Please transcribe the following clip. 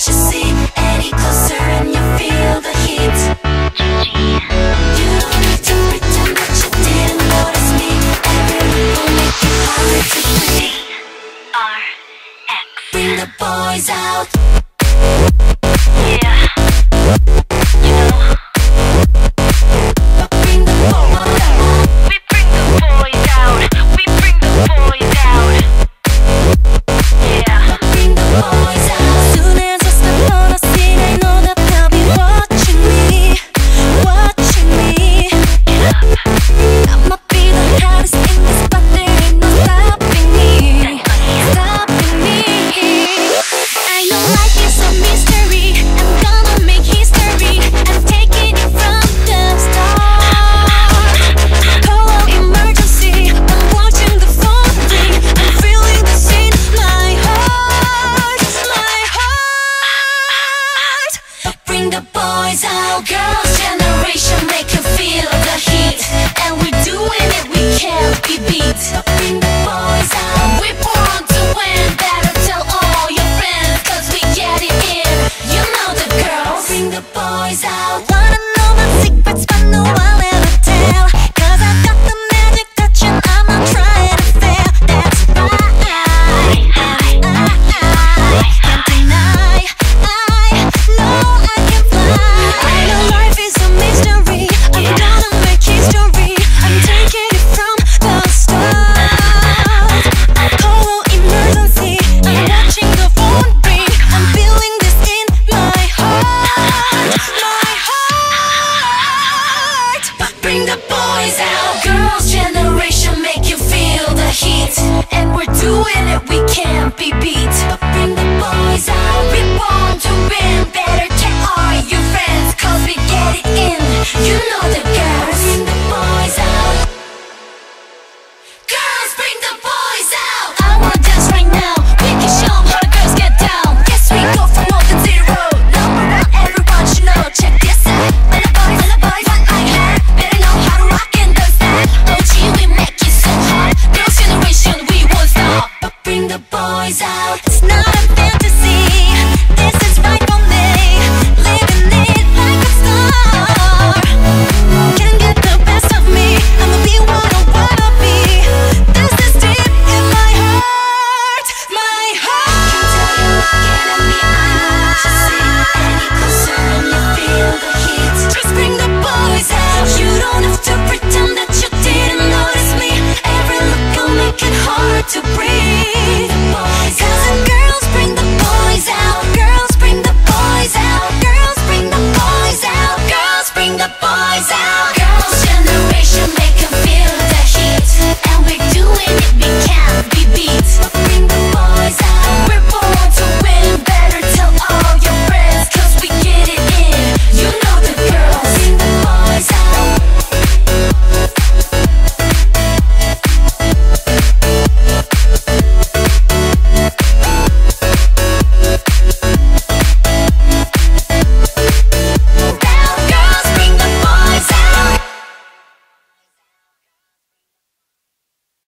you see any closer and you feel the heat. You don't need to pretend that you didn't notice me. Everyone will make it hard to breathe. Bring the boys out. Yeah. You know. Bring the boys out. We bring the boys out. We bring the boys out. Yeah. Bring the boys out. Soon as I step on the scene, I know that they'll be watching me, watching me. I'ma be the hottest in this spot. There ain't no stopping me, stopping me. I know life is a mystery. I'm gonna make history. I'm taking it from the start. Call out emergency. I'm watching the phone ring. I'm feeling this in my heart, my heart. Bring the boys out. Girls' generation make you feel the heat, and we're doing it, we can't be beat. Bring the boys out. We're born to win. Better tell all your friends, cause we get it in. You know the girls. Bring the boys out. Wanna know my secrets, but no I'll ever tell, cause I've got the magic touch and I'm not trying to fail. That's right. Can't deny. I know I can fly. I know life is a mystery. I'm gonna make history. I'm taking it from the start. Call out emergency. I'm watching the phone ring. I'm feeling this in my heart, my heart. Bring the boys out. Girls' generation make you feel the heat, and we're doing it, we can't be beat. Bring the boys out. We're born to win. Better tell all your friends, cause we get it in. You know the girls. Bring the boys out. Girls, bring the boys out. I wanna dance right now. We can show 'em how the girls get down. Yes, we go from 1 to 0. Number one, everyone should know. Check this out. When the boys like her, better know how to rock and dance that. OG, we make it so hot. Girls' generation, we won't stop. Bring the boys out. It's not a fantasy. This is right for me. Living it like a star. Can't get the best of me. I'ma be what I wanna be. This is deep in my heart, my heart. Can tell you're looking at me. I know what you see. Any closer and you feel the heat. Just bring the boys out. You don't have